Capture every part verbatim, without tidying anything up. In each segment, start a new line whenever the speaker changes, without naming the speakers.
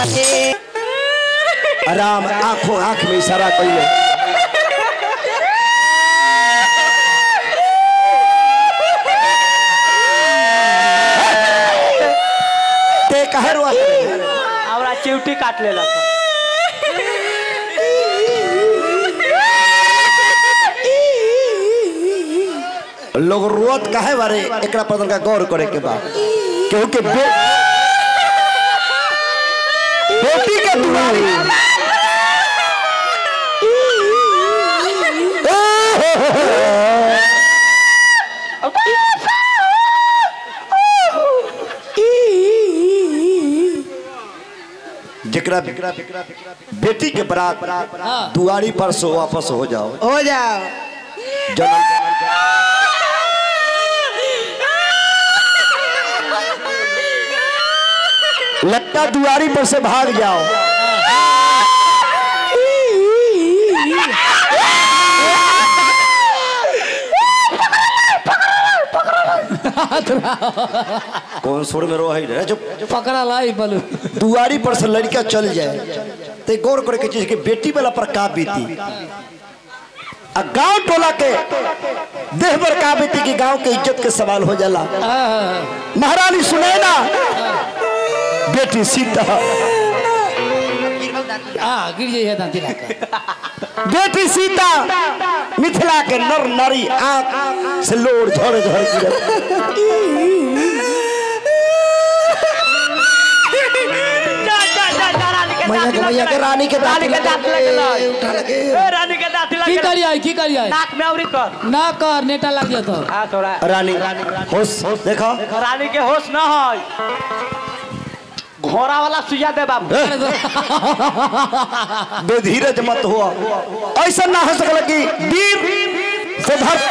आराम आंखों आंख में इशारा कइले ते कहे रो
हमरा चिवटी काट लेला
लोग रोत काहे बारे एकरा पर का गौर करे के बा क्योंकि बे... बेटी के दुआरी जिकरा बेटी के बरात दुआरी पर से वापस हो जाओ
हो जाओ
जन्म लगता दुआरी पर से भाग जाओ कौन सुर में रो है जो
पकड़ा लाई बलू
दुआरी पर से लड़का चल जाए ते गौर करे के चीज के बेटी वाला पर का बीती आ गांव टोला के देह पर का बीती की गांव के इज्जत के सवाल हो जाला। महारानी सुनैना बेटी सीता
हाँ गिर जाइए दांती
बेटी सीता मिथिला के नर नारी आंख से लोर झड़ झड़ गिरे मैया के मैया के रानी के दांत लगे उठा लगे
रानी के दांत लगे
की करिया की करिया
नाक में औरी कर
ना कर नेटा लग गया तो
हां थोड़ा
रानी होश देखो
रानी के होश ना है घोड़ा वाला सुइया दे बाबू
बेधीरज मत हुआ ऐसा ना हो सकल कि वीर से धर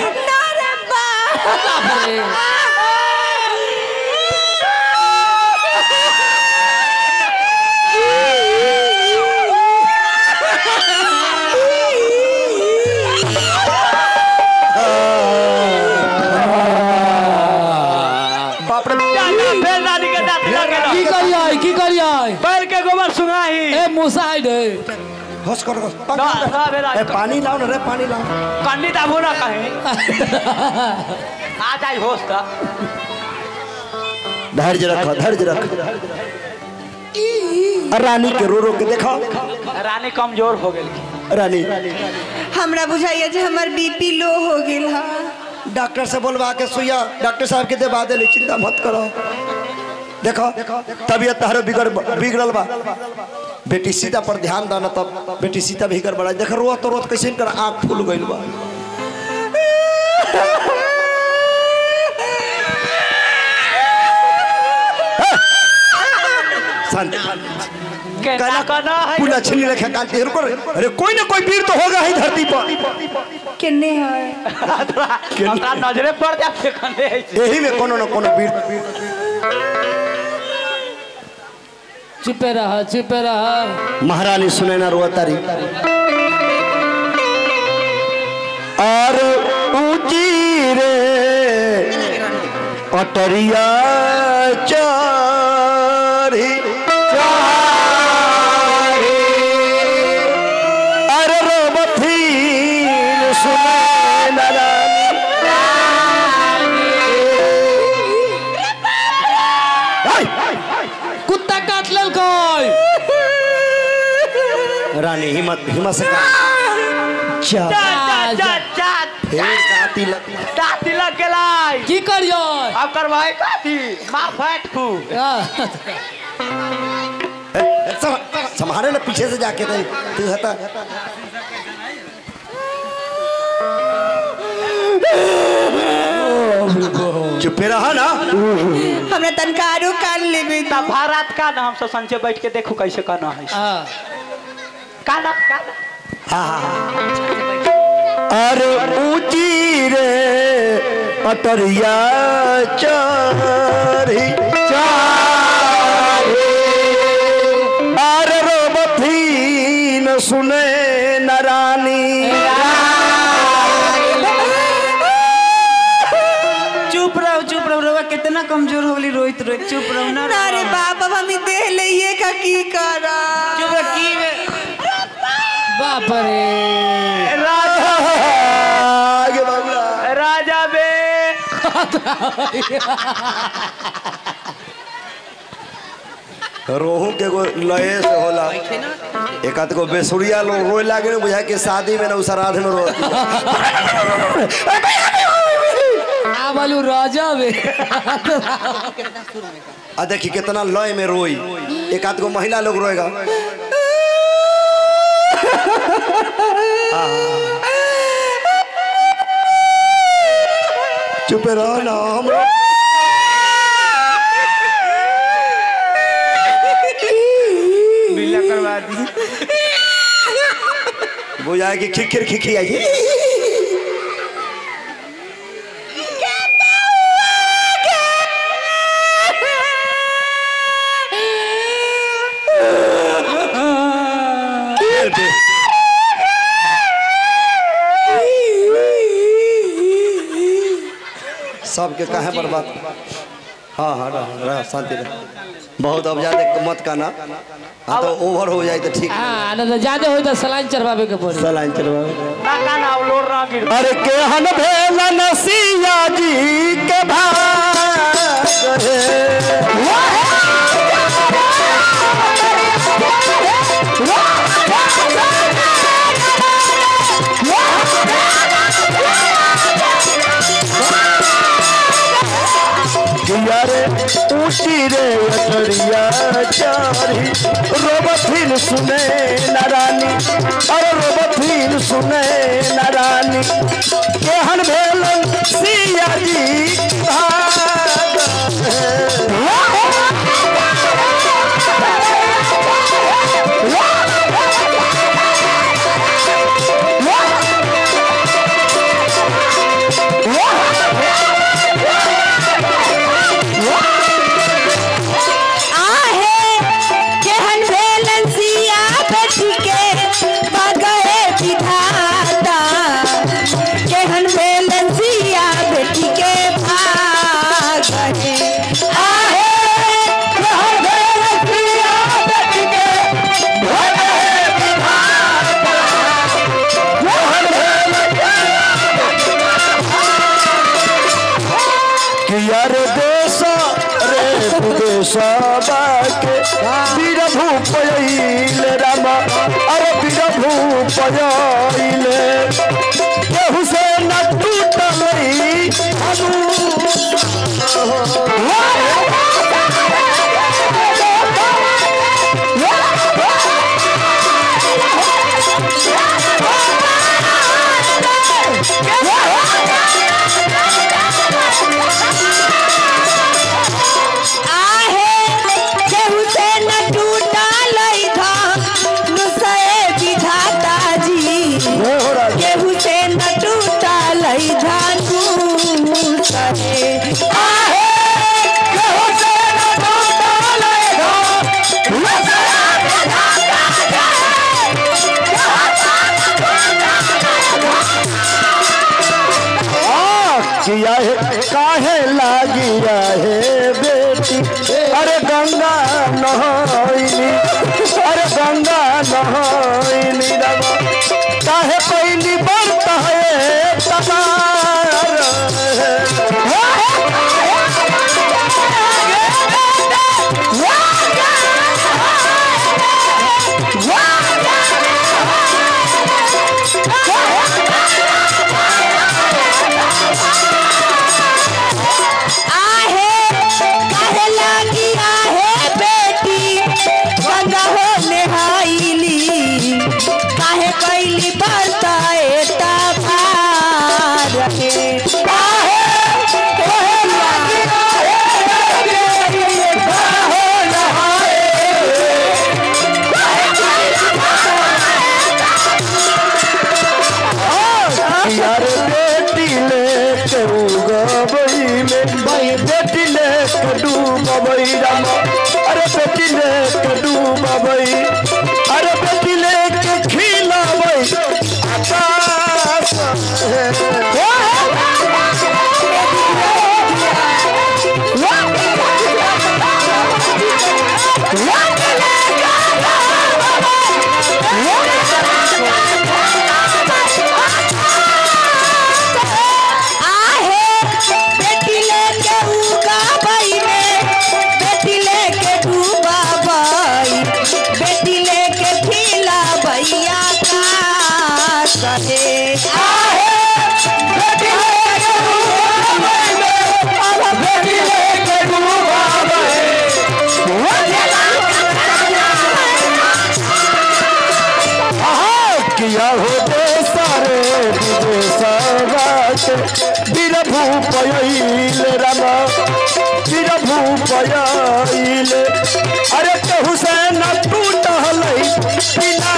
की करिया की करिया
बैल के गोबर सुंगाही
ए मुसाइड
होश कर ए पानी लाओ ना रे पानी लाओ
पंडित आबो ना कहे आ जाई होश का
धैर्य रखो धैर्य रखो रानी के रो रो के देखो
रानी कमजोर हो गेल
रानी
हमरा बुझाइए जे हमर बीपी लो हो गेल हा
डॉक्टर से बोलवा के सुइया डॉक्टर साहब के देवा दे चिंता मत करो देखो तबीयत तारो बिगड़ बिगड़ल बा बेटी सीता पर ध्यान देना तब बेटी सीता भी गड़बड़ा देख रोत तो रोत कैसे कर आंख फूल गइल बा शांति
कहना कहना है
पूरा छीनी रखे कांति रुको अरे कोई ना कोई वीर तो होगा ही धरती पर
किन्ने है
हमरा नजरे पड़ जा फेंकने
यही में कोनो ना कोनो वीर
चुपे रहा चुपे रहा
महारानी सुनैना रोतारी और ऊंची रे अटरिया चारी चारी अरे रोबथीन सुनैना
कुत्ता काट लेल कोई
रानी हिम्मत हिम्मत से
जा जा जा जा
दाती लग
दाती लग गेलाई
की करियो
अब करवाए काती मां फैट फू
संभाले ना पीछे से जाके दे तू हता चुपे रहा ना
हमरा तनकारो कान लेबे
ता भारत का ना हम सब संचे बैठ के देखो कैसे करना है
हां
काना काना
अरे ऊंची रे अटरिया चारी चारी अरे रोबथीन सुने नरानी
चुप रहो चुप रहो
कितना कमजोर होली रोहित रोहित चुप रहो ना अरे बाप अब हम देख लिए का की करा चुप की
बाप रे
राजा
आगे बाबूला
राजा बे
रोहू के गो लये से होला एक आध को बेसुरिया लोग रोए लागे ना बुझा के शादी में ना उस श्राद्ध में रो
आ बोलू राजा बे
आ देखी कितना लय में रोई एक आध को महिला लोग रोएगा चुप रहो ना हम
बिल्ला करवा दी
बुझाए कि खिखिर खिखी आई सबके कहे बर्बाद हाँ हाँ रह, रह शांति रह बहुत अब ज्यादा मत करना हाँ तो ओवर हो जाए तो ठीक
हाँ ना तो ज्यादा हो तो सलाइन चढ़वावे के पड़ी
सलाइन चलवावे
ना का ना लोर ना गिर
अरे केहन भेल नसिया जी के भाग रे रे ऊँची रे अटरिया चारी रोबथिन सुने नारानी अरे रोबथिन सुने नारानी केहन भेलन सिया जी भाग के वीर भूपयल राम अरे वीर भूपयल केहू से न टूटल काहे लागिया है बेटी अरे गंगा नहाइनी अरे गंगा नहाइनी काहे पहली बरता है तबार अरे बेटी ले के डूबई अरे बेटी ले के खिलाबई आकाश किया हो दे सारे विदेश वीर भूपयल राम वीर भूपयल अरे के हुसैन टूट बिना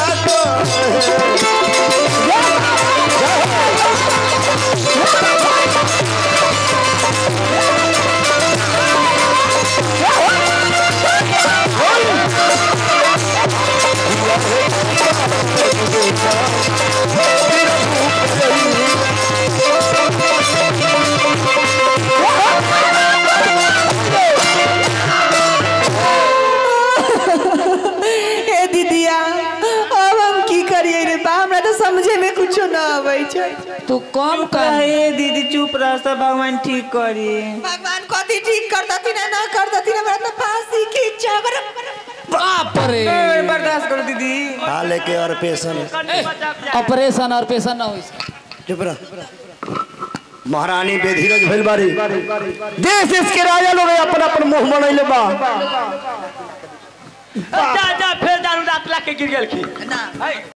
समझे में कुछ ना आवे छै
तू कम कर
ए दीदी चुप रह सब भगवान ठीक करी भगवान कथी ठीक कर दती ना ना कर दती ना हमरा तो फांसी खींचा
बाप रे
बर्दाश्त करो दीदी
हां लेके और पेशेंट
ऑपरेशन और पेशेंट ना होई
चुप रह महारानी बेधीरज भइल बारी देश देश के राजा लोग अपन अपन मुंह बनैले बा
जा जा फिर दारू रात ला के गिर गेल की
ना